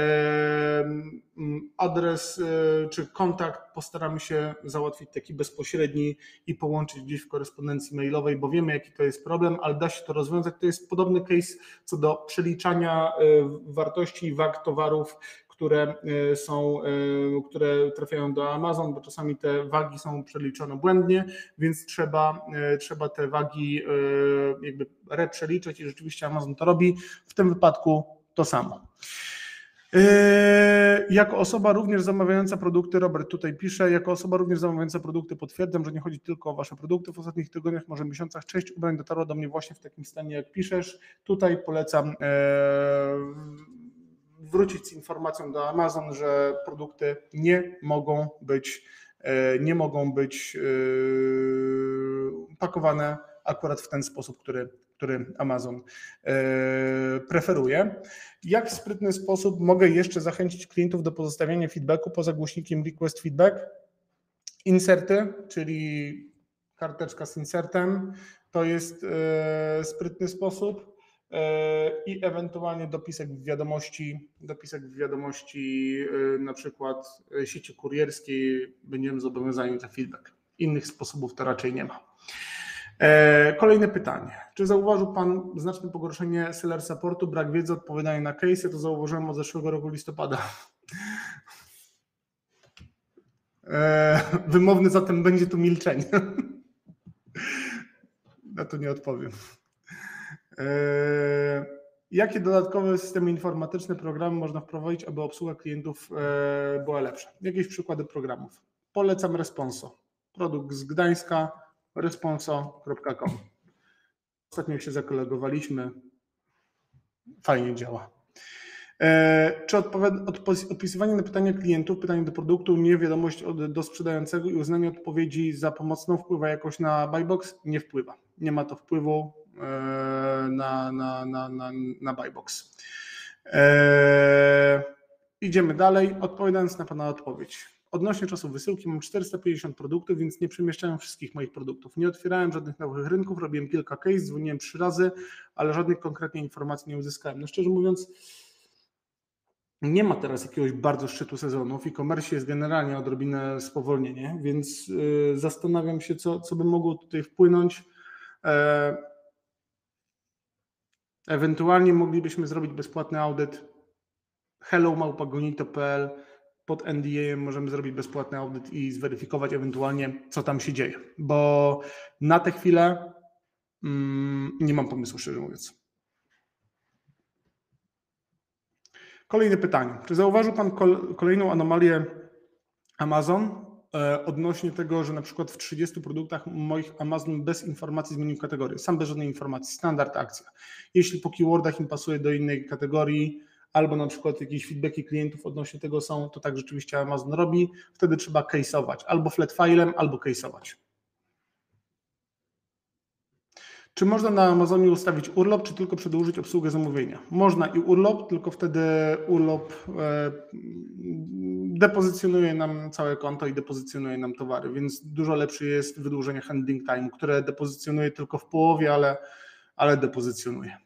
Adres czy kontakt postaramy się załatwić taki bezpośredni i połączyć gdzieś w korespondencji mailowej, bo wiemy, jaki to jest problem, ale da się to rozwiązać. To jest podobny case co do przeliczania wartości i wag towarów, które są, które trafiają do Amazon, bo czasami te wagi są przeliczone błędnie, więc trzeba, trzeba te wagi jakby reprzeliczyć i rzeczywiście Amazon to robi. W tym wypadku to samo. Jako osoba również zamawiająca produkty, Robert tutaj pisze, jako osoba również zamawiająca produkty potwierdzam, że nie chodzi tylko o Wasze produkty. W ostatnich tygodniach, może miesiącach część ubrań dotarła do mnie właśnie w takim stanie, jak piszesz. Tutaj polecam wrócić z informacją do Amazon, że produkty nie mogą być, nie mogą być pakowane akurat w ten sposób, który, który Amazon preferuje. Jak w sprytny sposób mogę jeszcze zachęcić klientów do pozostawiania feedbacku poza głośnikiem Request Feedback? Inserty, czyli karteczka z insertem, to jest sprytny sposób. I ewentualnie dopisek w wiadomości, dopisek w wiadomości na przykład sieci kurierskiej, będziemy zobowiązani za feedback. Innych sposobów to raczej nie ma. Kolejne pytanie. Czy zauważył Pan znaczne pogorszenie seller supportu, brak wiedzy, odpowiadania na case'y? To zauważyłem od zeszłego roku listopada. Wymowny zatem będzie tu milczenie. Na to nie odpowiem. Jakie dodatkowe systemy informatyczne, programy można wprowadzić, aby obsługa klientów była lepsza? Jakieś przykłady programów? Polecam Responso. Produkt z Gdańska, responso kropka com. Ostatnio się zakolegowaliśmy. Fajnie działa. Czy opisywanie na pytania klientów, pytanie do produktu, nie wiadomość do sprzedającego i uznanie odpowiedzi za pomocną wpływa jakoś na Buybox? Nie wpływa. Nie ma to wpływu na, na, na, na, na Buybox. Idziemy dalej, odpowiadając na Pana odpowiedź. Odnośnie czasu wysyłki mam czterysta pięćdziesiąt produktów, więc nie przemieszczałem wszystkich moich produktów. Nie otwierałem żadnych nowych rynków, robiłem kilka case, dzwoniłem trzy razy, ale żadnych konkretnych informacji nie uzyskałem. No szczerze mówiąc, nie ma teraz jakiegoś bardzo szczytu sezonu. W e-commerce jest generalnie odrobinę spowolnienie, więc zastanawiam się, co, co by mogło tutaj wpłynąć. Ewentualnie moglibyśmy zrobić bezpłatny audyt hello małpa gonito kropka p l. Pod N D A możemy zrobić bezpłatny audyt i zweryfikować ewentualnie, co tam się dzieje, bo na tę chwilę mm, nie mam pomysłu, szczerze mówiąc. Kolejne pytanie. Czy zauważył Pan kolejną anomalię Amazon odnośnie tego, że na przykład w trzydziestu produktach moich Amazon bez informacji zmienił kategorię, sam bez żadnej informacji, standard akcja. Jeśli po keywordach im pasuje do innej kategorii, albo na przykład jakieś feedbacki klientów odnośnie tego są, to tak rzeczywiście Amazon robi, wtedy trzeba case'ować, albo flat filem, albo case'ować. Czy można na Amazonie ustawić urlop, czy tylko przedłużyć obsługę zamówienia? Można i urlop, tylko wtedy urlop depozycjonuje nam całe konto i depozycjonuje nam towary, więc dużo lepsze jest wydłużenie handling time, które depozycjonuje tylko w połowie, ale, ale depozycjonuje.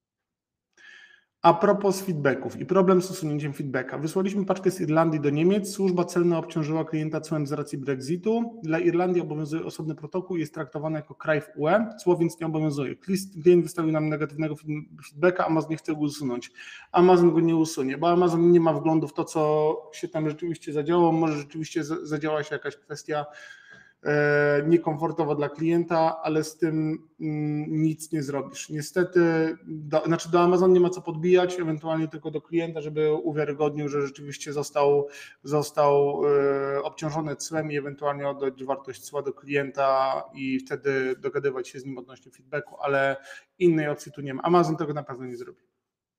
A propos feedbacków i problem z usunięciem feedbacka. Wysłaliśmy paczkę z Irlandii do Niemiec. Służba celna obciążyła klienta cłem z racji Brexitu. Dla Irlandii obowiązuje osobny protokół i jest traktowany jako kraj w U E. Cło więc nie obowiązuje. Klient wystawił nam negatywnego feedbacka, Amazon nie chce go usunąć. Amazon go nie usunie, bo Amazon nie ma wglądu w to, co się tam rzeczywiście zadziało. Może rzeczywiście zadziała się jakaś kwestia niekomfortowa dla klienta, ale z tym nic nie zrobisz. Niestety, do, znaczy do Amazon nie ma co podbijać, ewentualnie tylko do klienta, żeby uwiarygodnił, że rzeczywiście został, został obciążony cłem i ewentualnie oddać wartość cła do klienta i wtedy dogadywać się z nim odnośnie feedbacku, ale innej opcji tu nie ma. Amazon tego na pewno nie zrobi.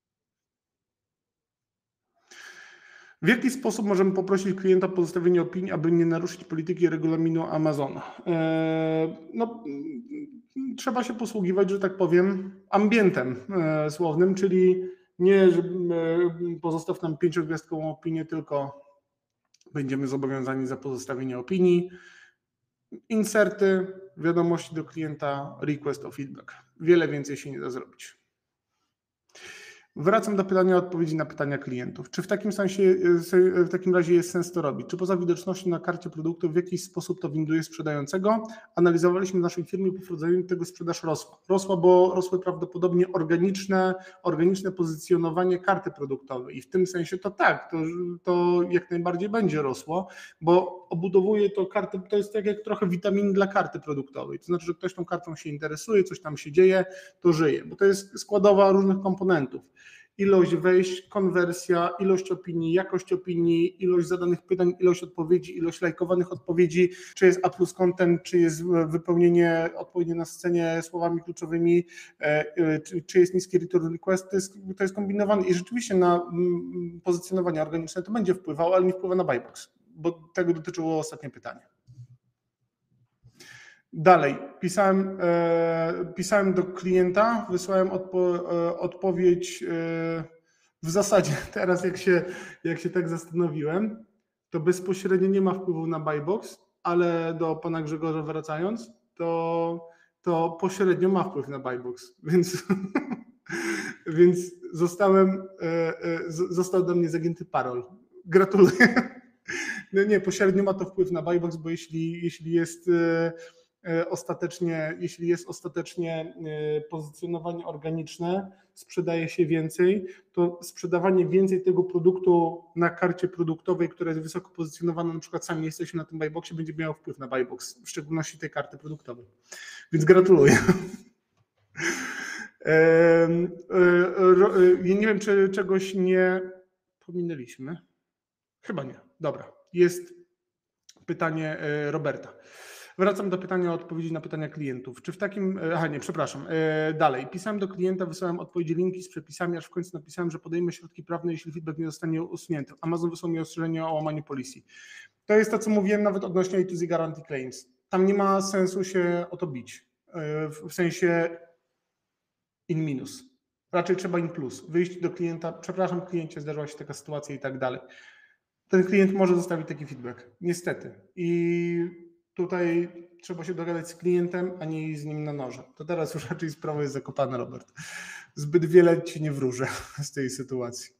W jaki sposób możemy poprosić klienta o pozostawienie opinii, aby nie naruszyć polityki i regulaminu Amazona? No, trzeba się posługiwać, że tak powiem, ambientem słownym, czyli nie pozostaw nam pięciogwiazdkową opinię, tylko będziemy zobowiązani za pozostawienie opinii. Inserty, wiadomości do klienta, request o feedback. Wiele więcej się nie da zrobić. Wracam do pytania o odpowiedzi na pytania klientów. Czy w takim sensie, w takim razie jest sens to robić? Czy poza widocznością na karcie produktu w jakiś sposób to winduje sprzedającego? Analizowaliśmy w naszej firmie po wprowadzeniu tego sprzedaż rosła. Rosła, bo rosły prawdopodobnie organiczne, organiczne pozycjonowanie karty produktowej i w tym sensie to tak, to, to jak najbardziej będzie rosło, bo obudowuje to kartę, to jest tak jak trochę witamin dla karty produktowej. To znaczy, że ktoś tą kartą się interesuje, coś tam się dzieje, to żyje, bo to jest składowa różnych komponentów. Ilość wejść, konwersja, ilość opinii, jakość opinii, ilość zadanych pytań, ilość odpowiedzi, ilość lajkowanych odpowiedzi, czy jest A plus content, czy jest wypełnienie odpowiednie na scenie słowami kluczowymi, czy, czy jest niski return request, to jest, to jest kombinowane i rzeczywiście na pozycjonowanie organiczne to będzie wpływało, ale nie wpływa na Buybox, bo tego dotyczyło ostatnie pytanie. Dalej, pisałem, e, pisałem do klienta, wysłałem odpo, e, odpowiedź e, w zasadzie teraz jak się, jak się tak zastanowiłem, to bezpośrednio nie ma wpływu na Buybox, ale do pana Grzegorza wracając, to, to pośrednio ma wpływ na Buybox, więc, więc zostałem, e, e, został do mnie zagięty parol. Gratuluję. No nie, pośrednio ma to wpływ na buy box, bo jeśli, jeśli jest ostatecznie, jeśli jest ostatecznie pozycjonowanie organiczne, sprzedaje się więcej, to sprzedawanie więcej tego produktu na karcie produktowej, która jest wysoko pozycjonowana, na przykład sami jesteśmy na tym buyboxie, będzie miało wpływ na buybox, w szczególności tej karty produktowej. Więc gratuluję. Ja nie wiem, czy czegoś nie pominęliśmy. Chyba nie. Dobra. Jest pytanie Roberta. Wracam do pytania o odpowiedzi na pytania klientów. Czy w takim... Aha, nie, przepraszam. Dalej. Pisałem do klienta, wysłałem odpowiedzi, linki z przepisami, aż w końcu napisałem, że podejmę środki prawne, jeśli feedback nie zostanie usunięty. Amazon wysłał mi ostrzeżenie o łamaniu policji. To jest to, co mówiłem nawet odnośnie A to Z Guarantee Claims. Tam nie ma sensu się o to bić. W sensie in minus. Raczej trzeba in plus. Wyjść do klienta, przepraszam kliencie, zdarzyła się taka sytuacja i tak dalej. Ten klient może zostawić taki feedback. Niestety. I tutaj trzeba się dogadać z klientem, a nie z nim na noże. To teraz już raczej sprawa jest zakopana, Robert. Zbyt wiele ci nie wróżę z tej sytuacji.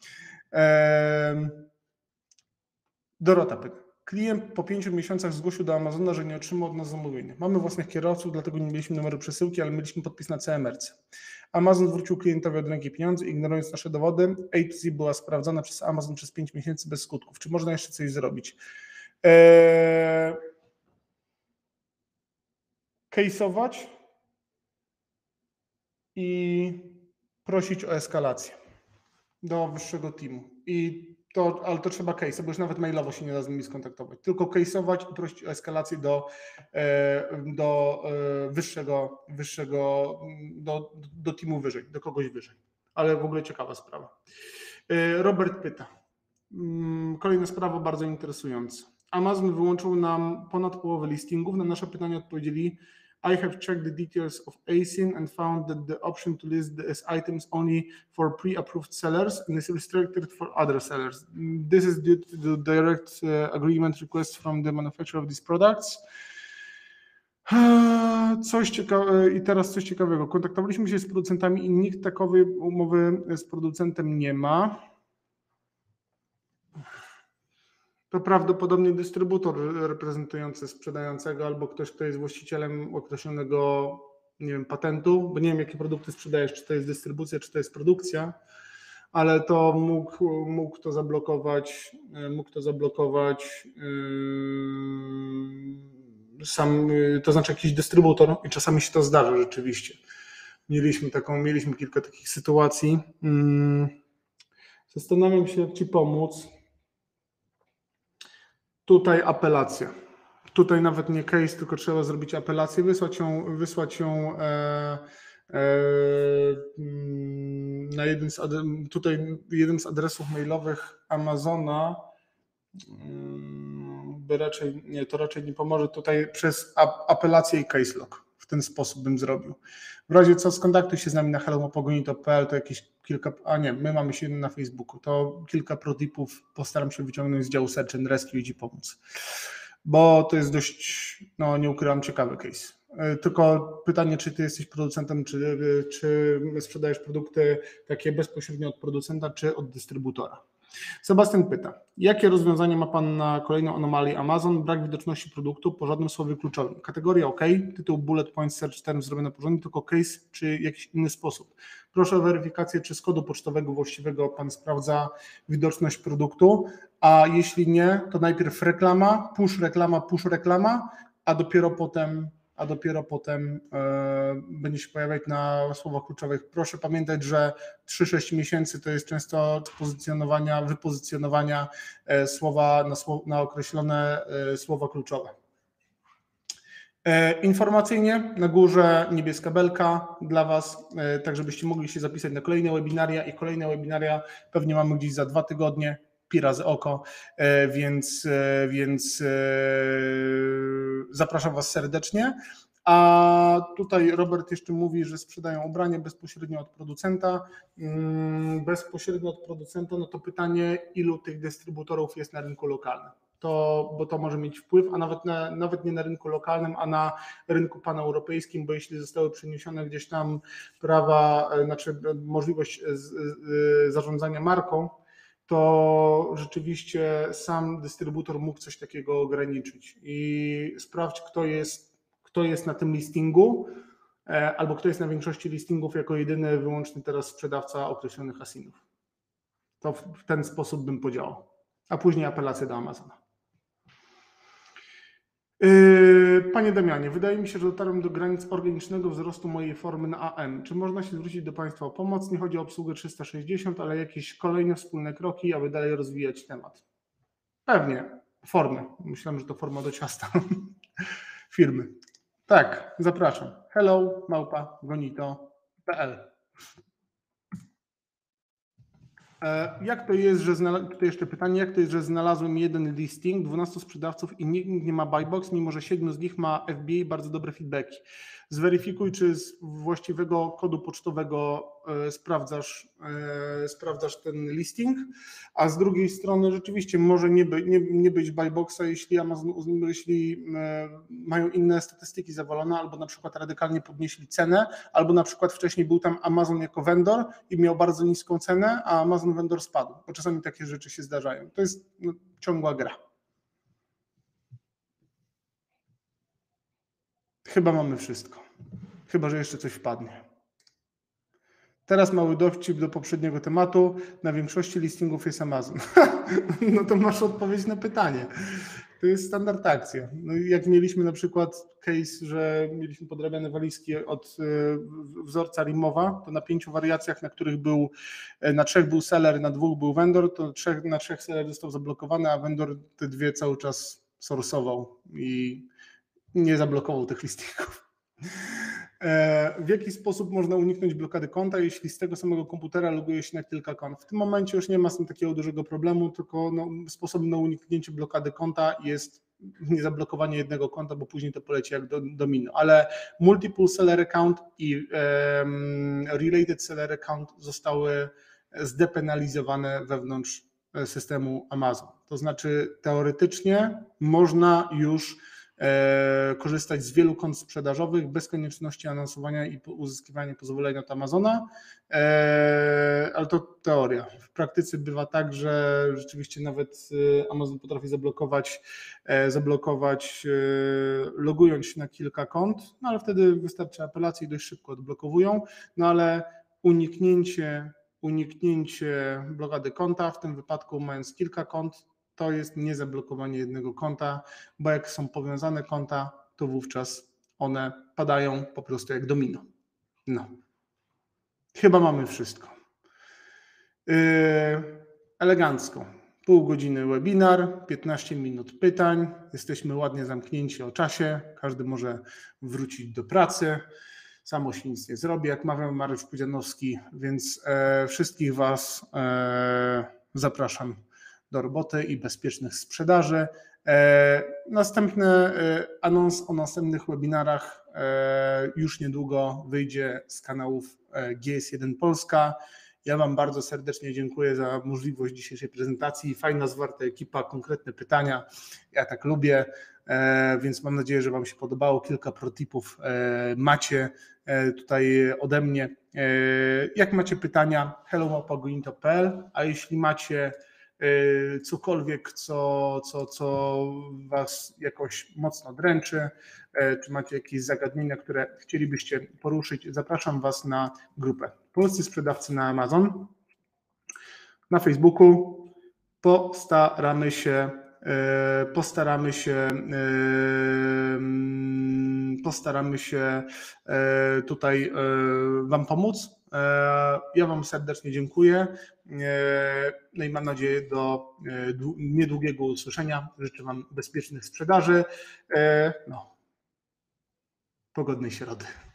Dorota pyta. Klient po pięciu miesiącach zgłosił do Amazona, że nie otrzymał od nas zamówienia. Mamy własnych kierowców, dlatego nie mieliśmy numeru przesyłki, ale mieliśmy podpis na C M R C. Amazon zwrócił klientowi od ręki pieniądze, ignorując nasze dowody. A to Z była sprawdzana przez Amazon przez pięć miesięcy bez skutków. Czy można jeszcze coś zrobić? Eee... Case'ować i prosić o eskalację do wyższego teamu. I to, ale to trzeba case, bo już nawet mailowo się nie da z nimi skontaktować. Tylko case'ować i prosić o eskalację do, do wyższego, wyższego do, do teamu wyżej, do kogoś wyżej. Ale w ogóle ciekawa sprawa. Robert pyta. Kolejna sprawa bardzo interesująca. Amazon wyłączył nam ponad połowę listingów. Na nasze pytanie odpowiedzieli: I have checked the details of A S I N and found that the option to list as items only for pre-approved sellers and is restricted for other sellers. This is due to the direct agreement request from the manufacturer of these products. Coś ciekawego i teraz coś ciekawego. Kontaktowaliśmy się z producentami i nikt takowej umowy z producentem nie ma. To prawdopodobnie dystrybutor reprezentujący sprzedającego albo ktoś, kto jest właścicielem określonego, nie wiem, patentu, bo nie wiem, jakie produkty sprzedajesz, czy to jest dystrybucja, czy to jest produkcja, ale to mógł, mógł to zablokować, mógł to zablokować yy, sam, to znaczy jakiś dystrybutor i czasami się to zdarza rzeczywiście. Mieliśmy taką, mieliśmy kilka takich sytuacji. Yy, zastanawiam się, jak Ci pomóc. Tutaj apelacja. Tutaj nawet nie case, tylko trzeba zrobić apelację, wysłać ją, wysłać ją e, e, na jeden z, tutaj jeden z adresów mailowych Amazona, by raczej nie, to raczej nie pomoże. Tutaj przez apelację i case log. W ten sposób bym zrobił. W razie co, skontaktuj się z nami na hello małpa gonito kropka p l, to jakieś kilka, a nie, my mamy się na Facebooku, to kilka protipów postaram się wyciągnąć z działu Search and Rescue i Ci pomóc. Bo to jest dość, no nie ukrywam, ciekawy case. Tylko pytanie, czy Ty jesteś producentem, czy, czy sprzedajesz produkty takie bezpośrednio od producenta, czy od dystrybutora. Sebastian pyta, jakie rozwiązanie ma Pan na kolejną anomalię Amazon? Brak widoczności produktu po żadnym słowie kluczowym. Kategoria OK, tytuł bullet point search term zrobione porządnie, tylko case czy jakiś inny sposób. Proszę o weryfikację, czy z kodu pocztowego właściwego Pan sprawdza widoczność produktu, a jeśli nie, to najpierw reklama, push reklama, push reklama, a dopiero potem a dopiero potem e, będzie się pojawiać na słowach kluczowych. Proszę pamiętać, że trzy sześć miesięcy to jest często pozycjonowania, wypozycjonowania e, słowa na, słow, na określone e, słowa kluczowe. E, informacyjnie na górze niebieska belka dla Was, e, tak żebyście mogli się zapisać na kolejne webinaria i kolejne webinaria pewnie mamy gdzieś za dwa tygodnie. Pi razy oko, więc, więc zapraszam Was serdecznie. A tutaj Robert jeszcze mówi, że sprzedają ubrania bezpośrednio od producenta. Bezpośrednio od producenta, no to pytanie, ilu tych dystrybutorów jest na rynku lokalnym. To, bo to może mieć wpływ, a nawet, na, nawet nie na rynku lokalnym, a na rynku paneuropejskim, bo jeśli zostały przeniesione gdzieś tam prawa, znaczy możliwość z, z, zarządzania marką, to rzeczywiście sam dystrybutor mógł coś takiego ograniczyć. I sprawdź, kto jest, kto jest na tym listingu, albo kto jest na większości listingów jako jedyny, wyłączny teraz sprzedawca określonych asinów. To w ten sposób bym podziałał, a później apelację do Amazona. Panie Damianie, wydaje mi się, że dotarłem do granic organicznego wzrostu mojej formy na A M. Czy można się zwrócić do Państwa o pomoc? Nie chodzi o obsługę trzysta sześćdziesiąt, ale jakieś kolejne wspólne kroki, aby dalej rozwijać temat. Pewnie, formy. Myślałem, że to forma do ciasta. Firmy. Tak, zapraszam. Hello, małpa, gonito kropka p l. Jak to jest, że znalazłem, tutaj jeszcze pytanie, jak to jest, że znalazłem jeden listing, dwunastu sprzedawców i nikt nie ma buy box, mimo że siedmiu z nich ma F B A i bardzo dobre feedbacki. Zweryfikuj, czy z właściwego kodu pocztowego sprawdzasz, sprawdzasz ten listing, a z drugiej strony rzeczywiście może nie, by, nie, nie być buy boxa, jeśli Amazon, jeśli mają inne statystyki zawalone, albo na przykład radykalnie podnieśli cenę, albo na przykład wcześniej był tam Amazon jako vendor i miał bardzo niską cenę, a Amazon vendor spadł, bo czasami takie rzeczy się zdarzają. To jest no, ciągła gra. Chyba mamy wszystko. Chyba że jeszcze coś wpadnie. Teraz mały dowcip do poprzedniego tematu. Na większości listingów jest Amazon. No to masz odpowiedź na pytanie. To jest standard akcja. No jak mieliśmy na przykład case, że mieliśmy podrabiane walizki od wzorca Rimowa, to na pięciu wariacjach, na których był, na trzech był seller, na dwóch był vendor, to trzech, na trzech seller został zablokowany, a vendor te dwie cały czas sorsował i nie zablokował tych listingów. W jaki sposób można uniknąć blokady konta, jeśli z tego samego komputera loguje się na kilka kont? W tym momencie już nie ma z tym takiego dużego problemu, tylko no, sposobem na uniknięcie blokady konta jest nie zablokowanie jednego konta, bo później to poleci jak do, domino, ale multiple seller account i um, related seller account zostały zdepenalizowane wewnątrz systemu Amazon. To znaczy teoretycznie można już korzystać z wielu kont sprzedażowych bez konieczności anonsowania i uzyskiwania pozwolenia od Amazona, ale to teoria. W praktyce bywa tak, że rzeczywiście nawet Amazon potrafi zablokować, zablokować logując się na kilka kont, no ale wtedy wystarczy apelacja i dość szybko odblokowują, no ale uniknięcie, uniknięcie blokady konta, w tym wypadku mając kilka kont, to jest niezablokowanie jednego konta, bo jak są powiązane konta, to wówczas one padają po prostu jak domino. No. Chyba mamy wszystko. Yy, elegancko. Pół godziny webinar, piętnaście minut pytań. Jesteśmy ładnie zamknięci o czasie. Każdy może wrócić do pracy. Samo się nic nie zrobi, jak mawiał Mariusz Pudzianowski, więc e, wszystkich Was e, zapraszam do roboty i bezpiecznych sprzedaży. Następny anons o następnych webinarach już niedługo wyjdzie z kanałów G S jeden Polska. Ja Wam bardzo serdecznie dziękuję za możliwość dzisiejszej prezentacji. Fajna, zwarta ekipa, konkretne pytania. Ja tak lubię, więc mam nadzieję, że Wam się podobało. Kilka protipów macie tutaj ode mnie. Jak macie pytania, hello małpa gonito kropka p l, a jeśli macie cokolwiek, co, co, co Was jakoś mocno dręczy, czy macie jakieś zagadnienia, które chcielibyście poruszyć, zapraszam Was na grupę Polscy Sprzedawcy na Amazon na Facebooku. Postaramy się, postaramy się, postaramy się tutaj Wam pomóc. Ja Wam serdecznie dziękuję. No i mam nadzieję do niedługiego usłyszenia. Życzę Wam bezpiecznych sprzedaży. No, pogodnej środy.